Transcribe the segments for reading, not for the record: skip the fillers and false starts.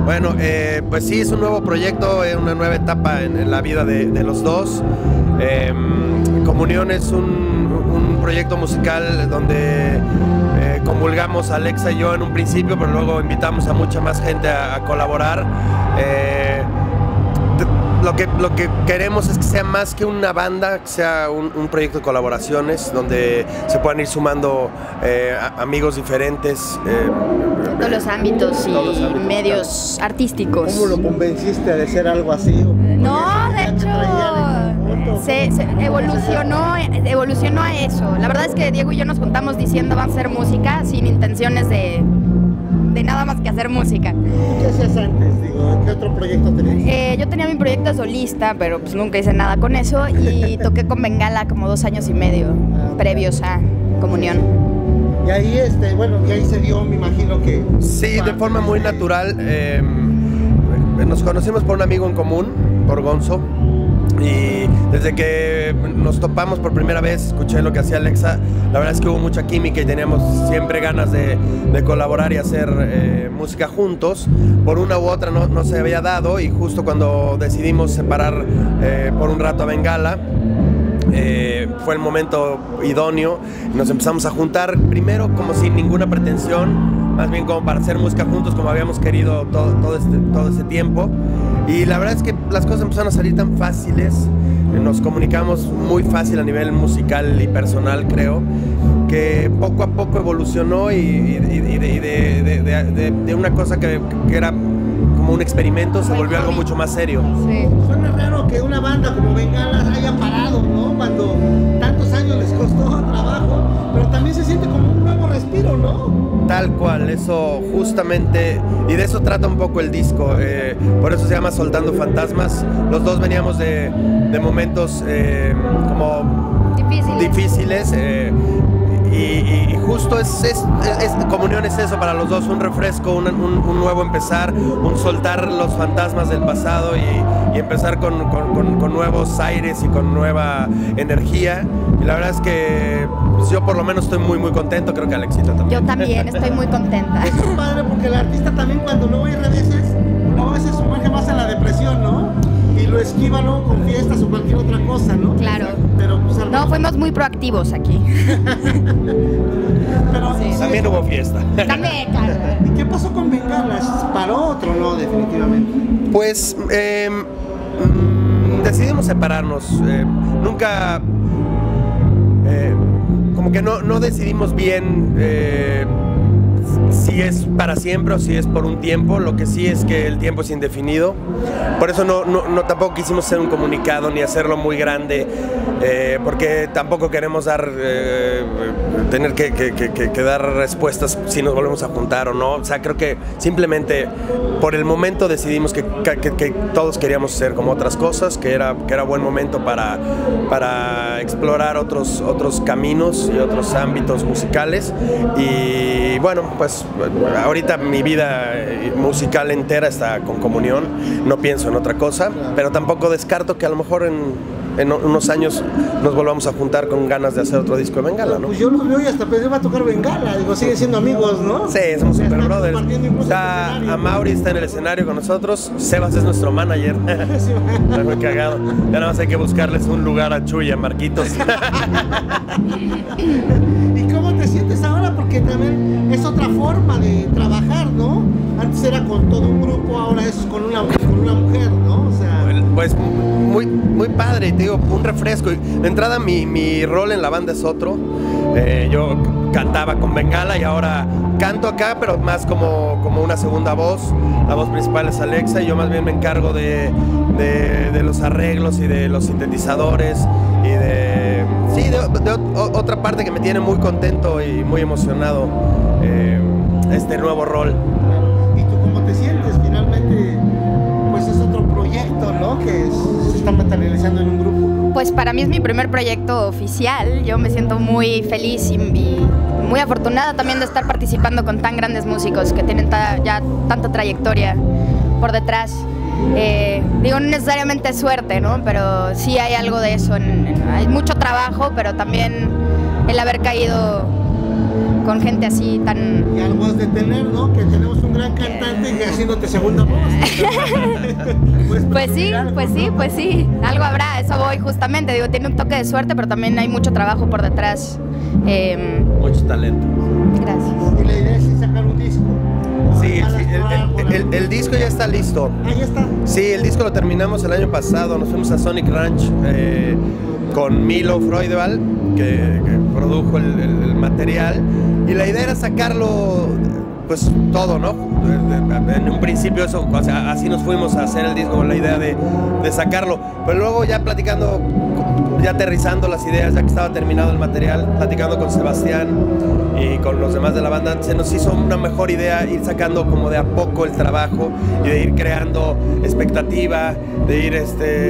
Bueno, pues sí, es un nuevo proyecto, una nueva etapa en la vida de los dos. Comunión es un proyecto musical donde convulgamos Alexa y yo en un principio, pero luego invitamos a mucha más gente a colaborar. Lo que queremos es que sea más que una banda, que sea un proyecto de colaboraciones donde se puedan ir sumando amigos diferentes. Todos los ámbitos y medios artísticos. ¿Cómo lo convenciste de hacer algo así? No, de hecho, se evolucionó a eso. La verdad es que Diego y yo nos juntamos diciendo vamos a hacer música sin intenciones de nada más que hacer música. ¿Qué hacías antes? Digo, ¿qué otro proyecto tenías? Yo tenía mi proyecto solista, pero pues nunca hice nada con eso y toqué con Bengala como 2 años y medio previos a Comunión. Y ahí, bueno, y ahí se dio, me imagino que... Sí, de forma muy natural. Nos conocimos por un amigo en común, por Gonzo. Y desde que nos topamos por primera vez, escuché lo que hacía Alexa. La verdad es que hubo mucha química y teníamos siempre ganas de colaborar y hacer música juntos. Por una u otra no se había dado, y justo cuando decidimos separar por un rato a Bengala, fue el momento idóneo. Nos empezamos a juntar primero como sin ninguna pretensión, más bien como para hacer música juntos como habíamos querido todo este tiempo. Y la verdad es que las cosas empezaron a salir tan fáciles, nos comunicamos muy fácil a nivel musical y personal, creo, que poco a poco evolucionó y de una cosa que era como un experimento se volvió algo mucho más serio. Sí. Suena raro que una banda como Bengala haya parado, ¿no? Cuando tantos años les costó trabajo, pero también se siente como un nuevo respiro, ¿no? Tal cual, eso justamente, y de eso trata un poco el disco, por eso se llama Soltando Fantasmas. Los dos veníamos de momentos como difíciles, y justo Comunión es eso para los dos, un refresco, un nuevo empezar, un soltar los fantasmas del pasado y empezar con nuevos aires y con nueva energía. Y la verdad es que pues, yo por lo menos estoy muy contento, creo que Alexita también. Yo también estoy muy contenta. Es padre porque el artista también cuando no hay reveses, a veces sumerge más en la depresión, ¿no? Y lo esquiva, ¿no? Con fiestas o cualquier otra cosa, ¿no? Claro. Pero, pues, no, fuimos muy proactivos aquí. Pero, sí. También hubo fiesta. También, claro. ¿Y qué pasó con Bengala? ¿Paró otro no, definitivamente? Pues decidimos separarnos. Nunca, como que no decidimos bien si es para siempre o si es por un tiempo. Lo que sí es que el tiempo es indefinido. Por eso no tampoco quisimos hacer un comunicado ni hacerlo muy grande, porque tampoco queremos tener que dar respuestas si nos volvemos a juntar o no. O sea, creo que simplemente por el momento decidimos que todos queríamos hacer como otras cosas, que era buen momento para explorar otros caminos y otros ámbitos musicales. Y bueno, pues ahorita mi vida musical entera está con Comunión, no pienso en otra cosa, pero tampoco descarto que a lo mejor en unos años nos volvamos a juntar con ganas de hacer otro disco de Bengala, ¿no? Pues yo los veo y hasta pensé va a tocar Bengala, digo, siguen siendo amigos, ¿no? Sí, somos super brothers. A Mauri está en el escenario con nosotros, Sebas es nuestro manager. Está muy cagado. Ya nada más hay que buscarles un lugar a Chuy y a Marquitos. ¿Y cómo te sientes ahora? Porque también es otra forma de trabajar, ¿no? Antes era con todo un grupo, ahora es con una mujer, ¿no? O sea... Pues muy padre, te digo, un refresco. De entrada mi rol en la banda es otro. Yo cantaba con Bengala y ahora canto acá, pero más como una segunda voz. La voz principal es Alexa y yo más bien me encargo de los arreglos y de los sintetizadores y de otra parte que me tiene muy contento y muy emocionado, este nuevo rol. ¿Y tú cómo te sientes? Finalmente, pues es otro proyecto, ¿no? Que se está materializando en un grupo. Pues para mí es mi primer proyecto oficial. Yo me siento muy feliz y muy afortunada también de estar participando con tan grandes músicos que tienen ya tanta trayectoria por detrás. Digo, no necesariamente suerte, ¿no? Pero sí hay algo de eso. Hay mucho trabajo, pero también el haber caído con gente así tan... Y algo has de tener, ¿no? Que tenemos un gran cantante y haciéndote segunda voz. Pues sí, algo habrá, eso voy justamente, digo, tiene un toque de suerte, pero también hay mucho trabajo por detrás. Mucho talento. Gracias. Y la idea es sacar un disco. Sí, el disco ya está listo. Ah, ya está. Sí, el disco lo terminamos el año pasado, nos fuimos a Sonic Ranch con Milo Freudeval, que produjo el material, y la idea era sacarlo, pues todo, ¿no? En un principio eso, o sea, así nos fuimos a hacer el disco con la idea de sacarlo, pero luego ya platicando, ya aterrizando las ideas, ya que estaba terminado el material, platicando con Sebastián y con los demás de la banda, se nos hizo una mejor idea ir sacando como de a poco el trabajo y de ir creando expectativa, de ir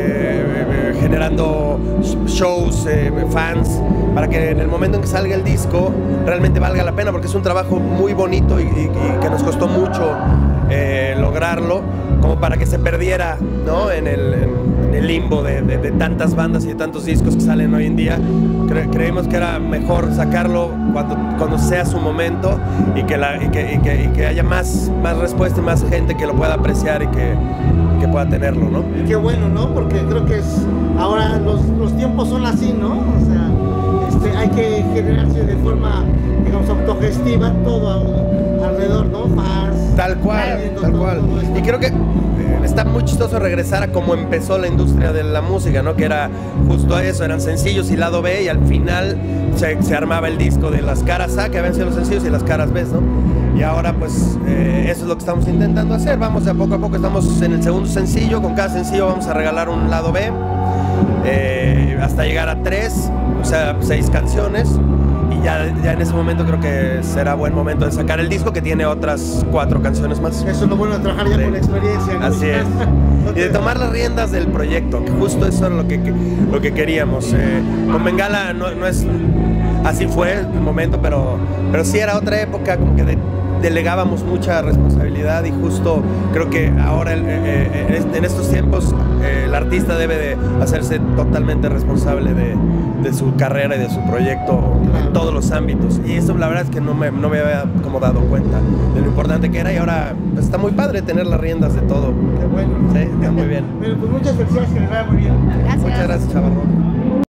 generando shows, fans, para que en el momento en que salga el disco realmente valga la pena, porque es un trabajo muy bonito y que nos costó mucho lograrlo, como para que se perdiera, ¿no? en el limbo de tantas bandas y de tantos discos que salen hoy en día. Creímos que era mejor sacarlo cuando sea su momento y que haya más respuesta y más gente que lo pueda apreciar y que pueda tenerlo, ¿no? Y qué bueno, ¿no? Porque creo que ahora los tiempos son así, ¿no? O sea, hay que generarse de forma, digamos, autogestiva todo alrededor, ¿no? Fans. Tal cual. Y creo que está muy chistoso regresar a cómo empezó la industria de la música, ¿no? Que era justo eso, eran sencillos y lado B, y al final se armaba el disco de las caras A, que habían sido los sencillos, y las caras B, ¿no? Y ahora pues eso es lo que estamos intentando hacer. Vamos de a poco, estamos en el segundo sencillo, con cada sencillo vamos a regalar un lado B, hasta llegar a 3, o sea, 6 canciones. Y ya en ese momento creo que será buen momento de sacar el disco, que tiene otras 4 canciones más. Eso es lo bueno de trabajar ya con experiencia, ¿no? Así es. Y de tomar las riendas del proyecto, que justo eso era lo que queríamos. Con Bengala no es... Así fue el momento, pero sí era otra época, como que delegábamos mucha responsabilidad, y justo creo que ahora en estos tiempos el artista debe de hacerse totalmente responsable de su carrera y de su proyecto en todos los ámbitos, y eso la verdad es que no me había como dado cuenta de lo importante que era, y ahora pues, está muy padre tener las riendas de todo. Qué bueno. Sí, está muy bien. Bueno, pues muchas felicidades, que les vaya muy bien. Gracias. Muchas gracias, Chavarrón.